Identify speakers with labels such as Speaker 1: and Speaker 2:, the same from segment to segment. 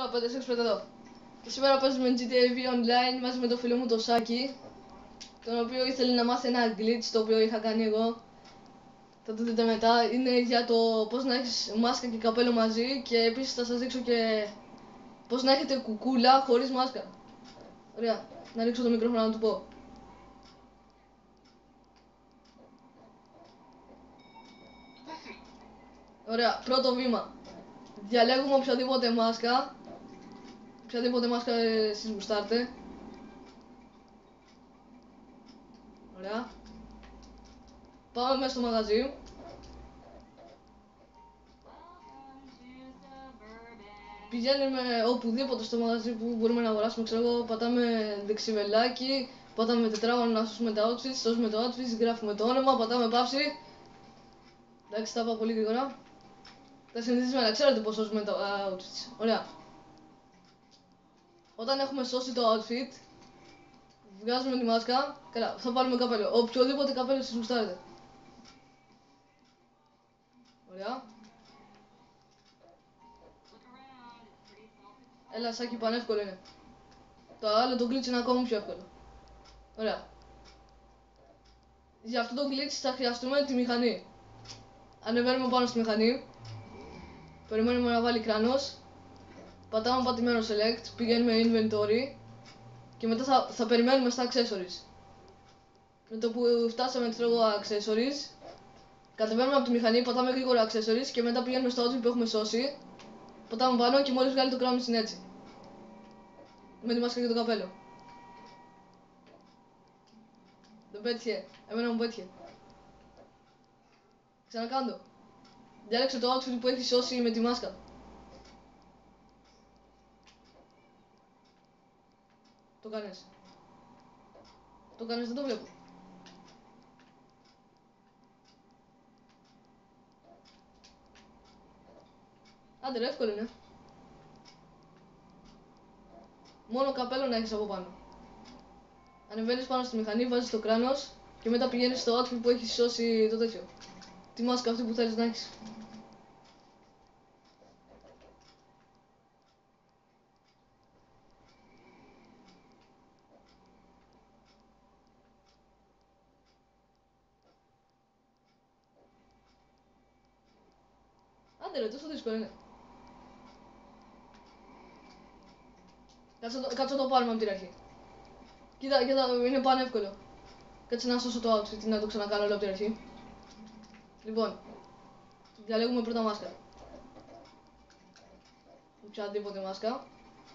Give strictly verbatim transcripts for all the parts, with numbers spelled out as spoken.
Speaker 1: Τώρα πέντε έξι εδώ. Και σήμερα παίζουμε τζι τι έι βι Online μαζί με το φίλο μου το Σάκη, τον οποίο ήθελε να μάθει ένα glitch το οποίο είχα κάνει εγώ. Θα το δείτε μετά. Είναι για το πώς να έχεις μάσκα και καπέλο μαζί, και επίσης θα σας δείξω και πώς να έχετε κουκούλα χωρίς μάσκα. Ωραία, να ρίξω το μικρόφωνο να του πω. Ωραία, πρώτο βήμα. Διαλέγουμε οποιαδήποτε μάσκα. Οποιαδήποτε μάσκα εσείς γουστάρτε. Ωραία. Πάμε μέσα στο μαγαζί. Πηγαίνουμε οπουδήποτε στο μαγαζί που μπορούμε να αγοράσουμε, ξέρω εγώ, πατάμε δεξιβελάκι, πατάμε τετράγωνο να σώσουμε τα outfits, σώσουμε το outfit, γράφουμε το όνομα, πατάμε παύση. Εντάξει, τα πάω πολύ γρήγορα. Τα συνηθισμένα, ξέρετε πώς σώσουμε τα outfits. Ωραία. Όταν έχουμε σώσει το outfit, βγάζουμε τη μάσκα. Καλά, θα πάρουμε καπέλο. Οποιοδήποτε καπέλο εσείς γουστάρετε. Ωραία. Έλα, Σάκη, πανεύκολο είναι. Το άλλο το glitch είναι ακόμα πιο εύκολο. Ωραία. Για αυτό το glitch θα χρειαστούμε τη μηχανή. Ανεβαίνουμε πάνω στη μηχανή. Περιμένουμε να βάλει κράνος. Πατάμε πατημένο select, πηγαίνουμε inventory. Και μετά θα, θα περιμένουμε στα accessories. Με το που φτάσαμε ξέρω εγώ accessories, κατεβαίνουμε από τη μηχανή, πατάμε γρήγορα accessories και μετά πηγαίνουμε στο outfit που έχουμε σώσει. Πατάμε πάνω και μόλις βγάλει το κράνος είναι έτσι. Με τη μάσκα και το καπέλο. Δεν πέτυχε. Εμένα μου πέτυχε. Ξανακάντο. Διάλεξε το outfit που έχει σώσει με τη μάσκα. Το κάνεις. Το κάνεις, δεν το βλέπω. Άντε ρε, εύκολο είναι. Μόνο καπέλο να έχεις από πάνω. Ανεβαίνεις πάνω στη μηχανή, βάζεις το κράνος και μετά πηγαίνεις στο outfit που έχεις σώσει το τέτοιο. Τη μάσκα αυτή που θέλεις να έχεις. Άντε ρε, τόσο δύσκολο είναι. Κάτσε το, κάτσε το πάρουμε από την αρχή. Κοίτα, κοίτα, είναι πανεύκολο. Κάτσε να σώσω το outfit, να το ξανακάνω όλο από την αρχή. Λοιπόν, διαλέγουμε πρώτα μάσκα. Οποιαδήποτε μάσκα.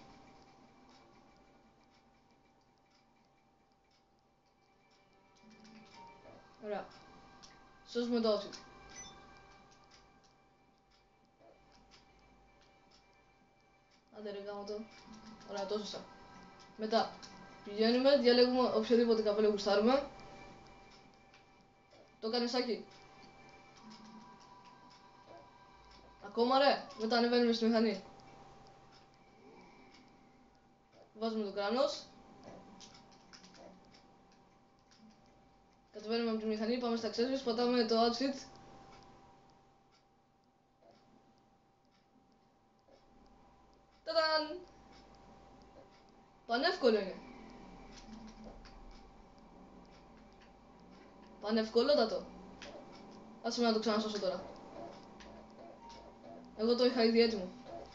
Speaker 1: Ωραία. Σώσουμε το outfit. Άντε ρε, γάμο το. Ωραία, το σώσα. Μετά, πηγαίνουμε, διαλέγουμε οποιοδήποτε καπέλο γουστάρουμε. Το κάνεις Σάκη. Ακόμα ρε, μετά ανεβαίνουμε στη μηχανή. Βάζουμε το κράνος. Κατεβαίνουμε από τη μηχανή, πάμε στα accessories, πατάμε το outfit. Τadaan! Πανεύκολο είναι. Πανευκολότατο. Άσε με να το ξανασώσω τώρα. Εγώ το είχα ήδη έτοιμο.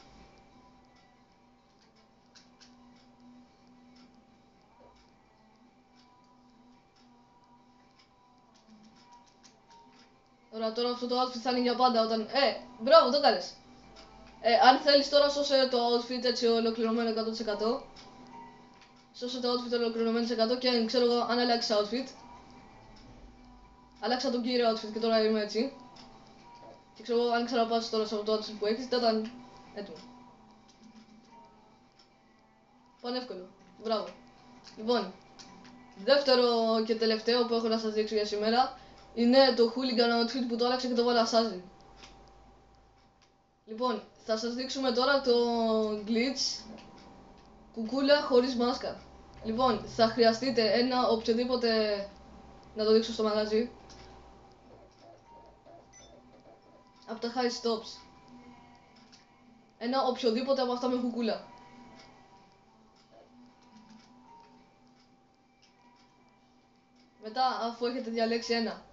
Speaker 1: Ωραία, τώρα αυτό το outfit θα είναι για πάντα όταν... Ε, μπράβο, το κάνεις. Ε, αν θέλεις τώρα σώσε το outfit έτσι ολοκληρωμένο εκατό τοις εκατό. Σώσε το outfit ολοκληρωμένο εκατό τοις εκατό και ξέρω εγώ αν αλλάξεις outfit. Αλλάξα τον κύριο outfit και τώρα είμαι έτσι. Και ξέρω εγώ αν ξαναπάσεις τώρα σε αυτό το outfit που έχεις, θα ήταν έτοιμο. Πανεύκολο. Μπράβο. Λοιπόν, δεύτερο και τελευταίο που έχω να σας δείξω για σήμερα είναι το hooligan outfit που το άλλαξα και το βάλα assassin. Λοιπόν, θα σας δείξουμε τώρα το glitch κουκούλα χωρίς μάσκα. Λοιπόν, θα χρειαστείτε ένα οποιοδήποτε, να το δείξω στο μαγαζί, από τα high stops. ένα οποιοδήποτε από αυτά με κουκούλα. Μετά, αφού έχετε διαλέξει ένα,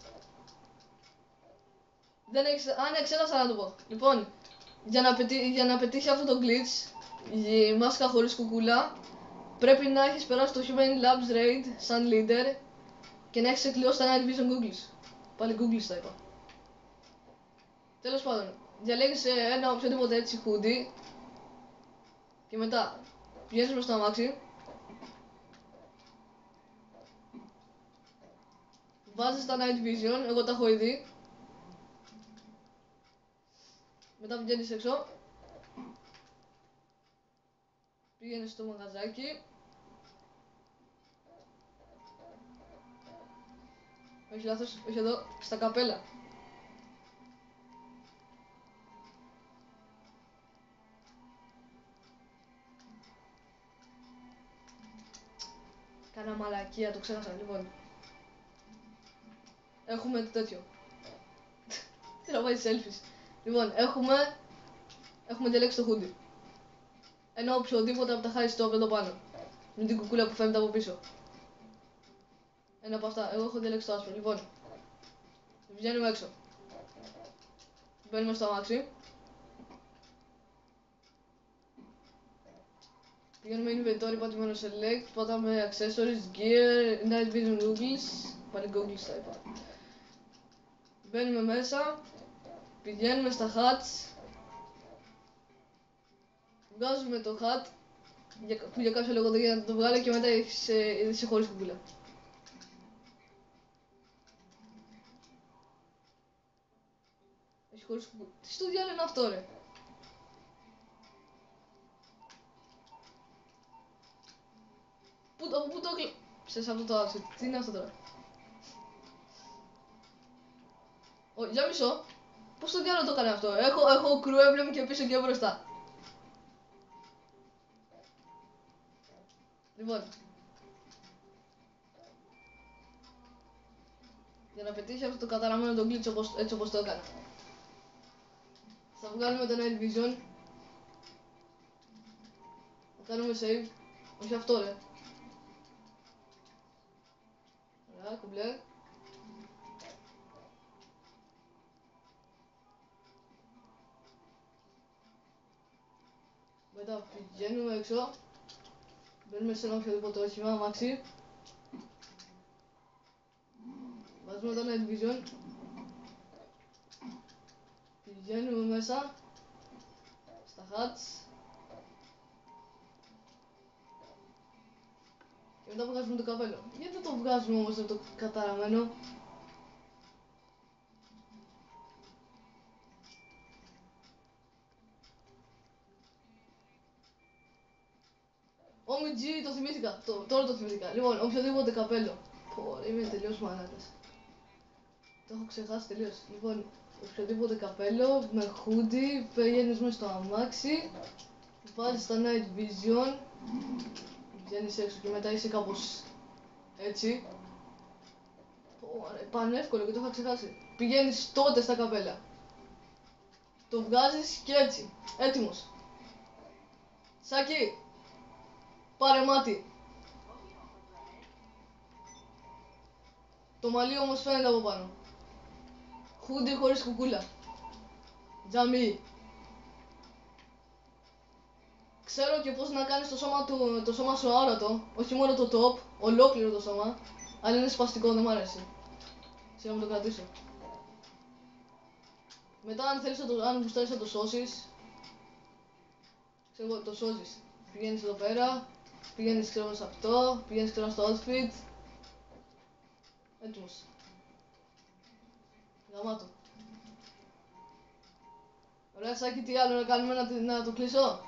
Speaker 1: δεν έχεις... Α, ναι, ξέχασα να το πω. Λοιπόν, για να, πετύ... για να πετύχει αυτό το glitch, η μάσκα χωρίς κουκούλα, πρέπει να έχεις περάσει το Human Labs Raid σαν leader και να έχεις εκκλειώσει τα Night Vision Googles. Πάλι Googles τα είπα. Τέλος πάντων, διαλέγεις ένα οποιοδήποτε έτσι hoodie και μετά πηγαίνεις μες στο αμάξι, βάζεις τα Night Vision, εγώ τα έχω ήδη. Μετά πηγαίνεις έξω, πήγαινες στο μαγαζάκι. Όχι λάθος, όχι εδώ, στα καπέλα. Κάνα μαλακία, το ξέχασα, λοιπόν. Έχουμε το τέτοιο. Τι να βάζεις selfies. Λοιπόν, έχουμε... Έχουμε διαλέξει το hoodie. Ένα οποιοδήποτε από τα high stop εδώ πάνω. Με την κουκούλα που φαίνεται από πίσω. Ένα από αυτά. Εγώ έχω διαλέξει το άσπρο. Λοιπόν, βγαίνουμε έξω. Μπαίνουμε στο αμάξι. Πηγαίνουμε inventory, πατημένο select, πατάμε accessories, gear, night vision goggles. Πάλι goggles τα είπα. Μπαίνουμε μέσα. Πηγαίνουμε στα hats. Βγάζουμε το hat που για κάποιο λόγο δεν γίνεται να το βγάλει και μετά είσαι χωρίς κουκούλα. Έχει χωρίς κουκούλα. Τι στο διάλογο είναι αυτό, ρε. Πού το, πού το κλε... Ψες αυτό το outfit. Τι είναι αυτό τώρα. Ω, για μισό. Πώς το διάλογο το έκανε αυτό. Έχω, έχω crew emblem και πίσω και μπροστά. Λοιπόν, για να πετύχει αυτό το καταραμένο το glitch όπως, έτσι όπως το έκανε, θα βγάλουμε το Night Vision. Θα κάνουμε save. Όχι αυτό, ρε. Ωραία, κουμπλέ. Μετά πηγαίνουμε έξω. Μπαίνουμε σε ένα οποιοδήποτε όχημα, αμάξι. Βάζουμε το Night Vision. Πηγαίνουμε μέσα. Στα hats. Και μετά βγάζουμε το καπέλο. Γιατί δεν το βγάζουμε όμως με το καταραμένο. Όμι τζι, το θυμήθηκα. Το, τώρα το θυμήθηκα. Λοιπόν, οποιοδήποτε καπέλο. Πω, είμαι τελείως μαλάκας. Το έχω ξεχάσει τελείως. Λοιπόν, οποιοδήποτε καπέλο με hoodie, πηγαίνεις μέσα στο αμάξι, βάζεις τα night vision, βγαίνεις έξω και μετά είσαι κάπως έτσι. Πω, ρε, πανεύκολο και το είχα ξεχάσει. Πηγαίνεις τότε στα καπέλα. Το βγάζεις και έτσι. Έτοιμος. Σάκη, πάρε μάτι. Το μαλλί όμως φαίνεται από πάνω. Χούντι χωρίς κουκούλα. Τζαμί. Ξέρω και πώς να κάνεις το σώμα, του, το σώμα σου αόρατο. Όχι μόνο το top, ολόκληρο το σώμα. Αλλά είναι σπαστικό, δεν μ' αρέσει. Σιγά να το κρατήσω. Μετά αν θέλεις να το, αν γουστάρεις να το σώσεις, ξέρω, το σώζεις. Πηγαίνεις εδώ πέρα, πηγαίνεις ξέρω σε αυτό, πηγαίνεις ξέρω στο outfit. Έτοιμος. Γαμάτο. Ωραία Σάκη, τι άλλο να κάνουμε, να, να το κλείσω.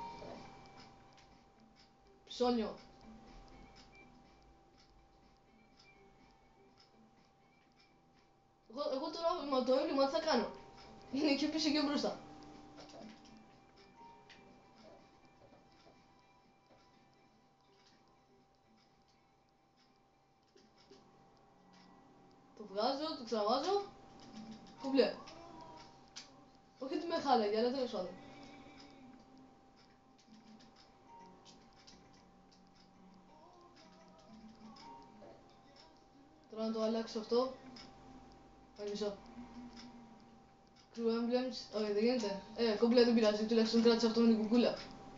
Speaker 1: Ψώνιο. Εγώ, εγώ τώρα με το έβλημα τι θα κάνω. Είναι και πίσω και μπροστά. Το βγάζω, το ξαναβάζω. Κουμπλέ. Όχι ότι με χάλαγε, αλλά τέλος πάντων. Τώρα να το αλλάξω αυτό. Όχι, μισό. Crew emblems, όχι δεν γίνεται. Ε, κομπλέ δεν πειράζει, τουλάχιστον κράτησε αυτό με την κουκούλα.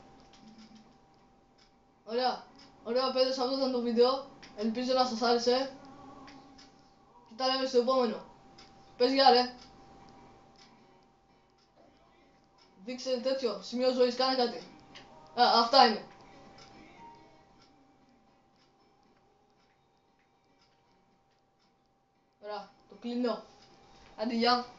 Speaker 1: Ωραία, ωραία παιδες, αυτό ήταν το βίντεο. Ελπίζω να σας άρεσε. Και τα λέμε στο επόμενο. Πες γεια ρε. Δείξε τέτοιο, σημείο ζωής, κάνε κάτι. Α, αυτά είναι. Ωραία, το κλείνω. Άντε γεια.